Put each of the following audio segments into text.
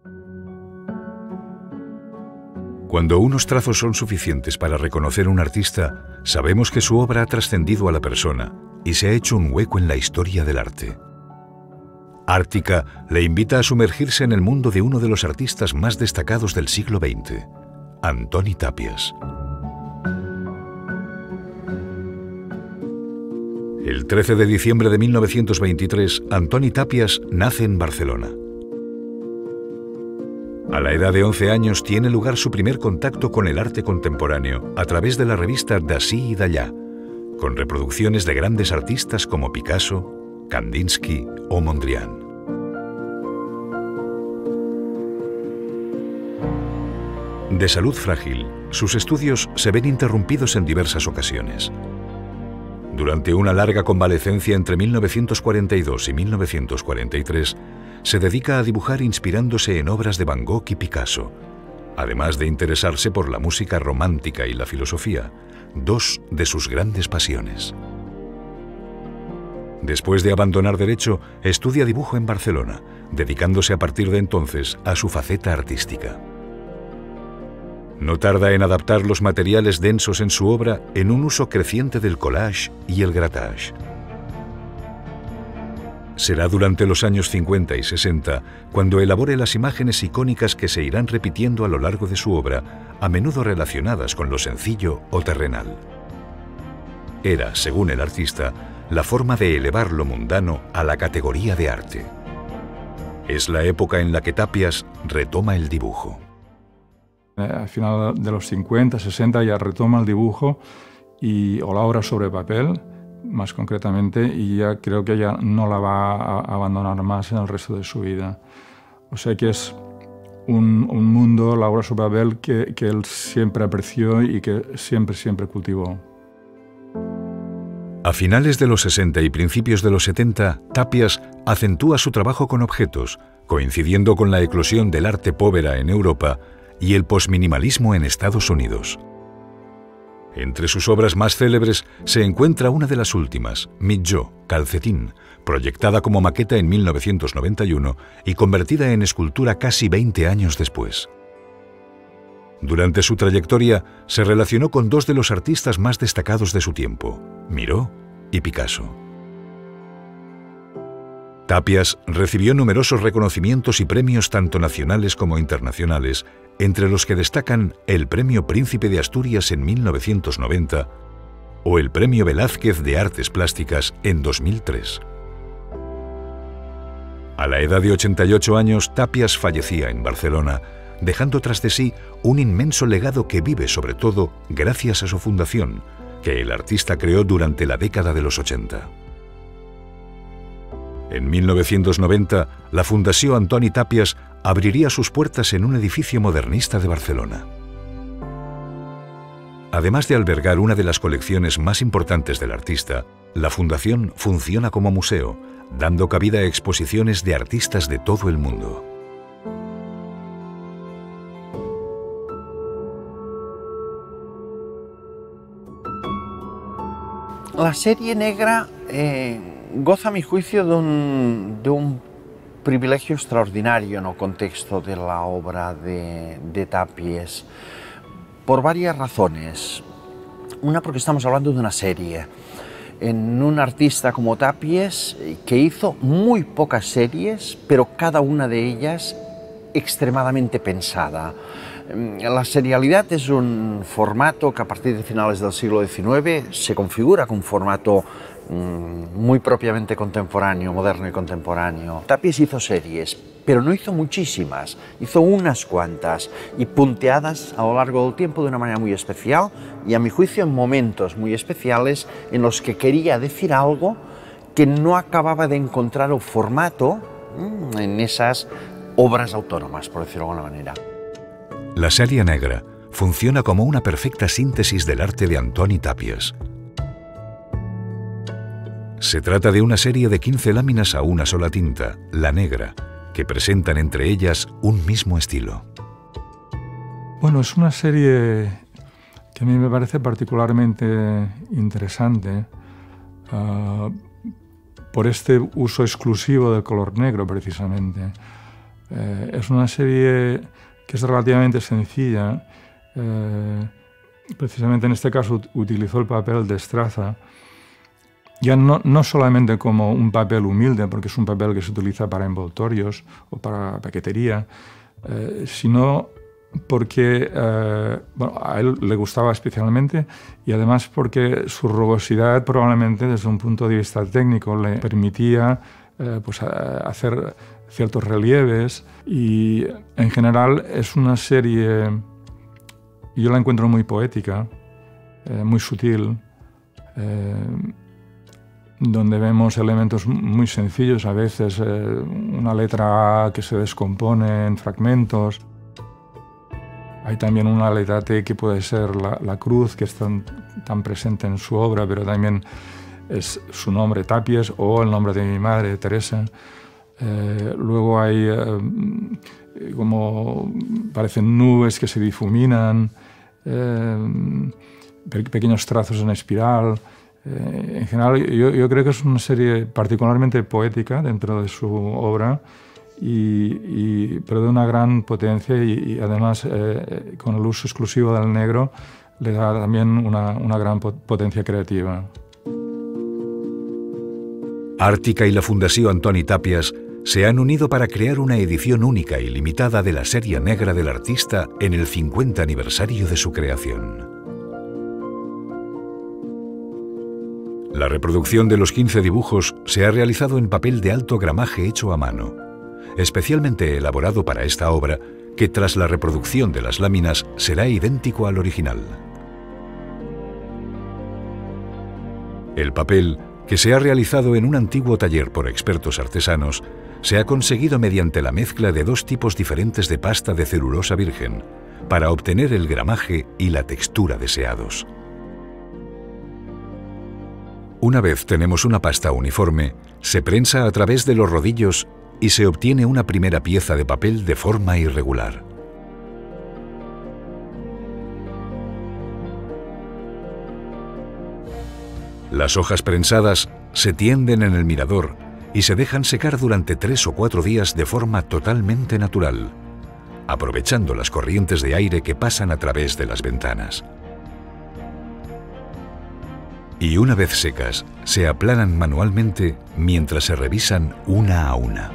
Cuando unos trazos son suficientes para reconocer a un artista, sabemos que su obra ha trascendido a la persona y se ha hecho un hueco en la historia del arte. Ártica le invita a sumergirse en el mundo de uno de los artistas más destacados del siglo XX, Antoni Tàpies. El 13 de diciembre de 1923, Antoni Tàpies nace en Barcelona. A la edad de 11 años tiene lugar su primer contacto con el arte contemporáneo a través de la revista D'Ací i d'Allà, con reproducciones de grandes artistas como Picasso, Kandinsky o Mondrian. De salud frágil, sus estudios se ven interrumpidos en diversas ocasiones. Durante una larga convalecencia entre 1942 y 1943, se dedica a dibujar inspirándose en obras de Van Gogh y Picasso, además de interesarse por la música romántica y la filosofía, dos de sus grandes pasiones. Después de abandonar Derecho, estudia dibujo en Barcelona, dedicándose a partir de entonces a su faceta artística. No tarda en adaptar los materiales densos en su obra en un uso creciente del collage y el grattage. Será durante los años 50 y 60 cuando elabore las imágenes icónicas que se irán repitiendo a lo largo de su obra, a menudo relacionadas con lo sencillo o terrenal. Era, según el artista, la forma de elevar lo mundano a la categoría de arte. Es la época en la que Tàpies retoma el dibujo. Al final de los 50, 60 ya retoma el dibujo o la obra sobre papel, más concretamente, y ya creo que ya no la va a abandonar más en el resto de su vida. O sea que es un mundo, la obra sobre papel, que él siempre apreció y que siempre cultivó. A finales de los 60 y principios de los 70, Tàpies acentúa su trabajo con objetos, coincidiendo con la eclosión del arte povera en Europa y el posminimalismo en Estados Unidos. Entre sus obras más célebres se encuentra una de las últimas, Mitjó, Calcetín, proyectada como maqueta en 1991 y convertida en escultura casi 20 años después. Durante su trayectoria se relacionó con dos de los artistas más destacados de su tiempo, Miró y Picasso. Tàpies recibió numerosos reconocimientos y premios tanto nacionales como internacionales, entre los que destacan el Premio Príncipe de Asturias en 1990 o el Premio Velázquez de Artes Plásticas en 2003. A la edad de 88 años, Tàpies fallecía en Barcelona, dejando tras de sí un inmenso legado que vive sobre todo gracias a su fundación, que el artista creó durante la década de los 80. En 1990, la Fundació Antoni Tàpies abriría sus puertas en un edificio modernista de Barcelona. Además de albergar una de las colecciones más importantes del artista, la fundación funciona como museo, dando cabida a exposiciones de artistas de todo el mundo. La serie negra goza, a mi juicio, de un privilegio extraordinario en el contexto de la obra de Tàpies, por varias razones. Una, porque estamos hablando de una serie, en un artista como Tàpies, que hizo muy pocas series, pero cada una de ellas extremadamente pensada. La serialidad es un formato que a partir de finales del siglo XIX se configura como un formato muy propiamente contemporáneo, moderno y contemporáneo. Tàpies hizo series, pero no hizo muchísimas, hizo unas cuantas y punteadas a lo largo del tiempo de una manera muy especial y, a mi juicio, en momentos muy especiales en los que quería decir algo que no acababa de encontrar el formato en esas obras autónomas, por decirlo de alguna manera. La serie negra funciona como una perfecta síntesis del arte de Antoni Tàpies. Se trata de una serie de 15 láminas a una sola tinta, la negra, que presentan entre ellas un mismo estilo. Bueno, es una serie que a mí me parece particularmente interesante por este uso exclusivo del color negro, precisamente. Es una serie que es relativamente sencilla. Precisamente en este caso utilizó el papel de estraza, ya no solamente como un papel humilde, porque es un papel que se utiliza para envoltorios o para paquetería, sino porque a él le gustaba especialmente, y además porque su rugosidad probablemente desde un punto de vista técnico le permitía pues hacer ciertos relieves, y en general es una serie, yo la encuentro muy poética, muy sutil, donde vemos elementos muy sencillos, a veces una letra que se descompone en fragmentos. Hay también una letra T que puede ser la cruz, que es tan presente en su obra, pero también es su nombre, Tapies, o el nombre de mi madre, Teresa. Luego hay como parecen nubes que se difuminan, pequeños trazos en espiral. En general, yo creo que es una serie particularmente poética dentro de su obra, pero de una gran potencia, y además con el uso exclusivo del negro le da también una gran potencia creativa. Àrtica y la Fundació Antoni Tàpies se han unido para crear una edición única y limitada de la serie negra del artista en el 50 aniversario de su creación. La reproducción de los 15 dibujos se ha realizado en papel de alto gramaje hecho a mano, especialmente elaborado para esta obra, que tras la reproducción de las láminas será idéntico al original. El papel, que se ha realizado en un antiguo taller por expertos artesanos, se ha conseguido mediante la mezcla de dos tipos diferentes de pasta de celulosa virgen, para obtener el gramaje y la textura deseados. Una vez tenemos una pasta uniforme, se prensa a través de los rodillos y se obtiene una primera pieza de papel de forma irregular. Las hojas prensadas se tienden en el mirador y se dejan secar durante 3 o 4 días de forma totalmente natural, aprovechando las corrientes de aire que pasan a través de las ventanas. Y una vez secas, se aplanan manualmente mientras se revisan una a una.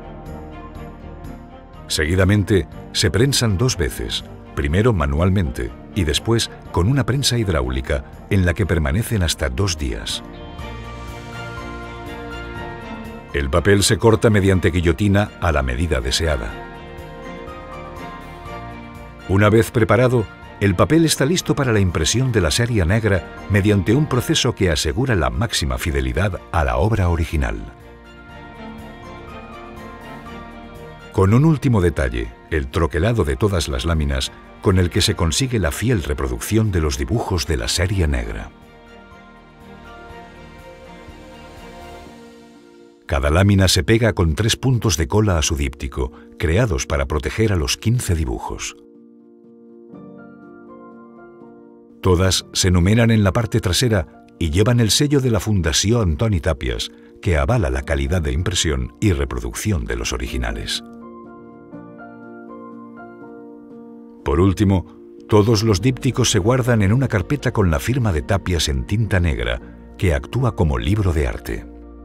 Seguidamente, se prensan 2 veces, primero manualmente y después con una prensa hidráulica en la que permanecen hasta 2 días. El papel se corta mediante guillotina a la medida deseada. Una vez preparado, el papel está listo para la impresión de la serie negra mediante un proceso que asegura la máxima fidelidad a la obra original. Con un último detalle, el troquelado de todas las láminas, con el que se consigue la fiel reproducción de los dibujos de la serie negra. Cada lámina se pega con 3 puntos de cola a su díptico, creados para proteger a los 15 dibujos. Todas se numeran en la parte trasera y llevan el sello de la Fundació Antoni Tàpies, que avala la calidad de impresión y reproducción de los originales. Por último, todos los dípticos se guardan en una carpeta con la firma de Tàpies en tinta negra, que actúa como libro de arte.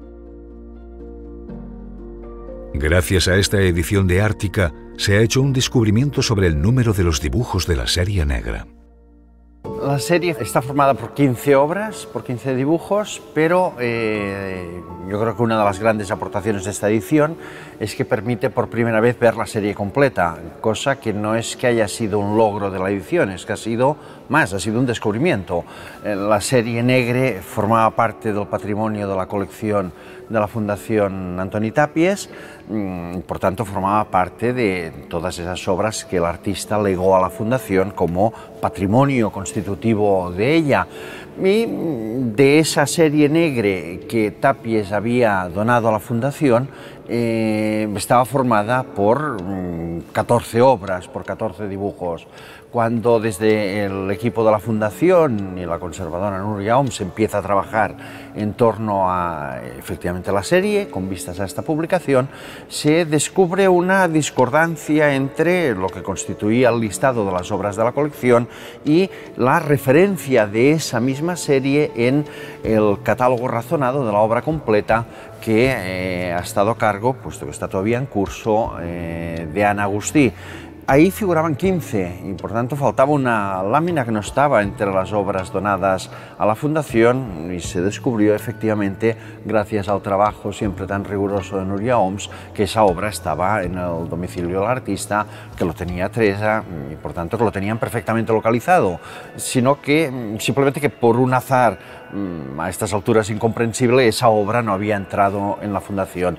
Gracias a esta edición de Àrtica, se ha hecho un descubrimiento sobre el número de los dibujos de la serie negra. La serie está formada por 15 obras, por 15 dibujos, pero yo creo que una de las grandes aportaciones de esta edición es que permite por primera vez ver la serie completa, cosa que no es que haya sido un logro de la edición, es que ha sido más, ha sido un descubrimiento. La serie negra formaba parte del patrimonio de la colección de la Fundación Antoni Tàpies, por tanto formaba parte de todas esas obras que el artista legó a la Fundación como patrimonio constitutivo de ella. Y de esa serie negra que Tàpies había donado a la Fundación, estaba formada por 14 obras, por 14 dibujos. cuando desde el equipo de la Fundación y la conservadora Núria Oms se empieza a trabajar en torno a efectivamente la serie, con vistas a esta publicación, se descubre una discordancia entre lo que constituía el listado de las obras de la colección y la referencia de esa misma serie en el catálogo razonado de la obra completa que ha estado a cargo, puesto que está todavía en curso, de Ana Agustí. Ahí figuraban 15 y por tanto faltaba una lámina que no estaba entre las obras donadas a la Fundación y se descubrió efectivamente, gracias al trabajo siempre tan riguroso de Núria Oms, que esa obra estaba en el domicilio del artista, que lo tenía Teresa y por tanto que lo tenían perfectamente localizado, sino que simplemente que por un azar a estas alturas incomprensible esa obra no había entrado en la Fundación.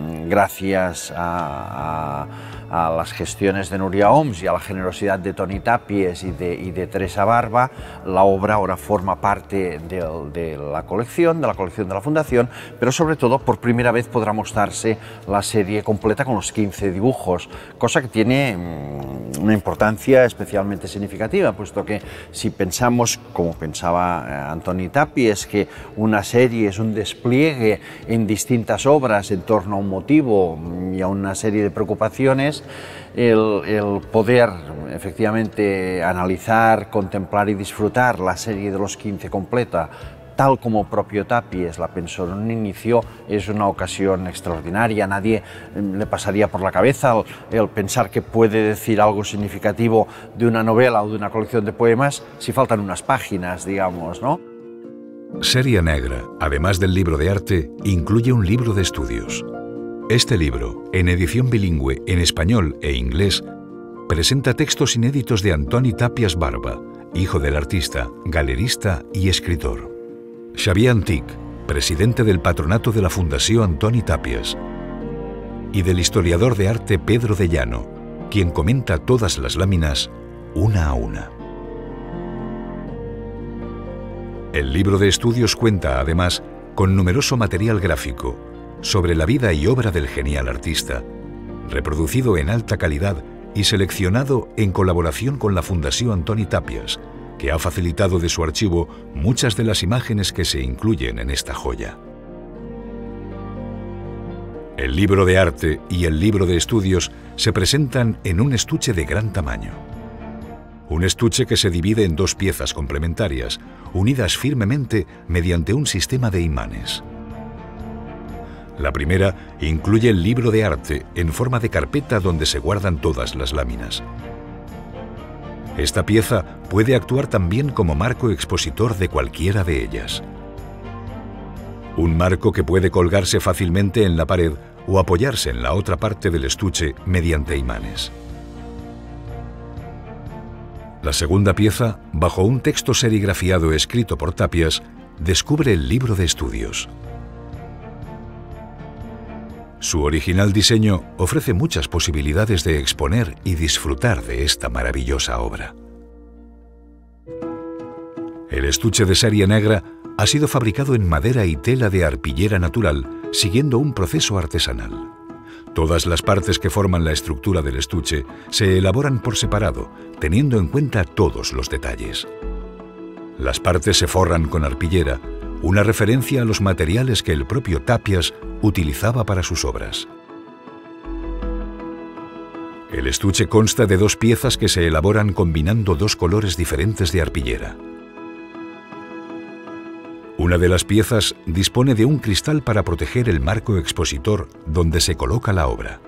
Gracias a las gestiones de Núria Oms y a la generosidad de Toni Tàpies y de Teresa Barba, la obra ahora forma parte de la colección de la Fundación, pero sobre todo por primera vez podrá mostrarse la serie completa con los 15 dibujos, cosa que tiene una importancia especialmente significativa, puesto que si pensamos, como pensaba Antoni Tàpies, que una serie es un despliegue en distintas obras en torno a un motivo y a una serie de preocupaciones, el poder efectivamente analizar, contemplar y disfrutar la serie de los 15 completa, tal como propio Tàpies la pensó en un inicio, es una ocasión extraordinaria. A nadie le pasaría por la cabeza el pensar que puede decir algo significativo de una novela o de una colección de poemas si faltan unas páginas, digamos, ¿no? Serie Negra, además del libro de arte, incluye un libro de estudios. Este libro, en edición bilingüe en español e inglés, presenta textos inéditos de Antoni Tàpies Barba, hijo del artista, galerista y escritor. Xavier Antich, presidente del patronato de la Fundació Antoni Tàpies, y del historiador de arte Pedro de Llano, quien comenta todas las láminas una a una. El libro de estudios cuenta, además, con numeroso material gráfico sobre la vida y obra del genial artista, reproducido en alta calidad y seleccionado en colaboración con la Fundació Antoni Tàpies, que ha facilitado de su archivo muchas de las imágenes que se incluyen en esta joya. El libro de arte y el libro de estudios se presentan en un estuche de gran tamaño. Un estuche que se divide en dos piezas complementarias, unidas firmemente mediante un sistema de imanes. La primera incluye el libro de arte en forma de carpeta donde se guardan todas las láminas. Esta pieza puede actuar también como marco expositor de cualquiera de ellas. Un marco que puede colgarse fácilmente en la pared o apoyarse en la otra parte del estuche mediante imanes. La segunda pieza, bajo un texto serigrafiado escrito por Tàpies, descubre el libro de estudios. Su original diseño ofrece muchas posibilidades de exponer y disfrutar de esta maravillosa obra. El estuche de serie negra ha sido fabricado en madera y tela de arpillera natural, siguiendo un proceso artesanal. Todas las partes que forman la estructura del estuche se elaboran por separado, teniendo en cuenta todos los detalles. Las partes se forran con arpillera, una referencia a los materiales que el propio Tàpies utilizaba para sus obras. El estuche consta de dos piezas que se elaboran combinando dos colores diferentes de arpillera. Una de las piezas dispone de un cristal para proteger el marco expositor donde se coloca la obra.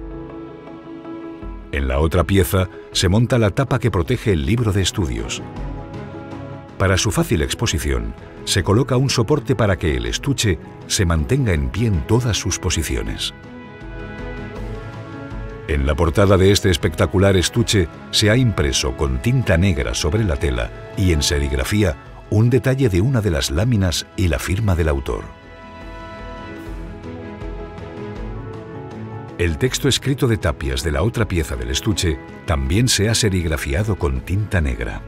En la otra pieza se monta la tapa que protege el libro de estudios. Para su fácil exposición, se coloca un soporte para que el estuche se mantenga en pie en todas sus posiciones. En la portada de este espectacular estuche se ha impreso con tinta negra sobre la tela y en serigrafía un detalle de una de las láminas y la firma del autor. El texto escrito de Tàpies de la otra pieza del estuche también se ha serigrafiado con tinta negra.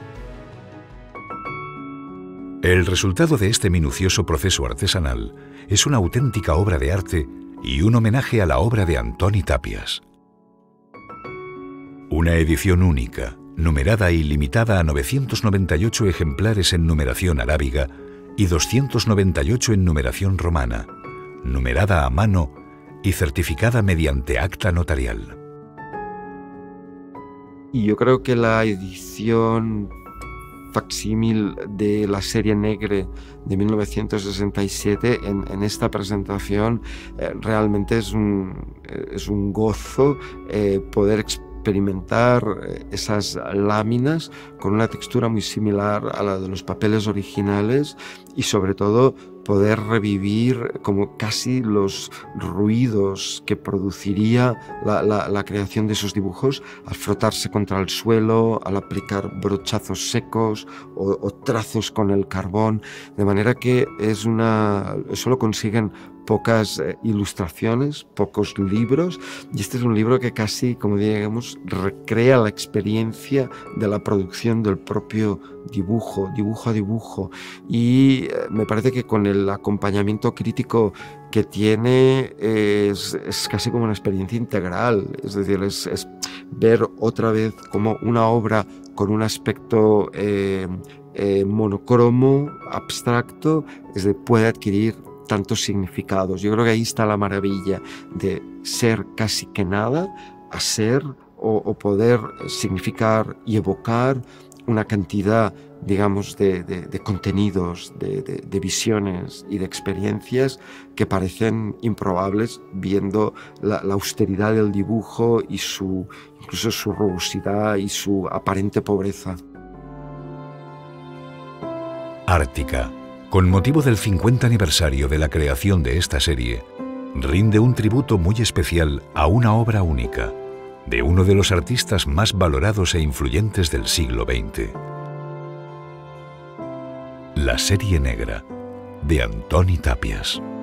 El resultado de este minucioso proceso artesanal es una auténtica obra de arte y un homenaje a la obra de Antoni Tàpies. Una edición única, numerada y limitada a 998 ejemplares en numeración arábiga y 298 en numeración romana, numerada a mano y certificada mediante acta notarial. Y yo creo que la edición facsímil de la serie Negre de 1967 en esta presentación realmente es un gozo poder experimentar esas láminas con una textura muy similar a la de los papeles originales y sobre todo poder revivir como casi los ruidos que produciría la creación de esos dibujos al frotarse contra el suelo, al aplicar brochazos secos o trazos con el carbón, de manera que eso lo consiguen pocas ilustraciones, pocos libros, y este es un libro que casi, como digamos, recrea la experiencia de la producción del propio dibujo a dibujo, y me parece que con el acompañamiento crítico que tiene es casi como una experiencia integral, es decir, es ver otra vez como una obra con un aspecto monocromo, abstracto, puede adquirir tantos significados. Yo creo que ahí está la maravilla de ser casi que nada a ser o poder significar y evocar una cantidad, digamos, de contenidos, de visiones y de experiencias que parecen improbables viendo la austeridad del dibujo y incluso su rugosidad y su aparente pobreza. Ártica, con motivo del 50 aniversario de la creación de esta serie, rinde un tributo muy especial a una obra única, de uno de los artistas más valorados e influyentes del siglo XX. La serie Negra, de Antoni Tàpies.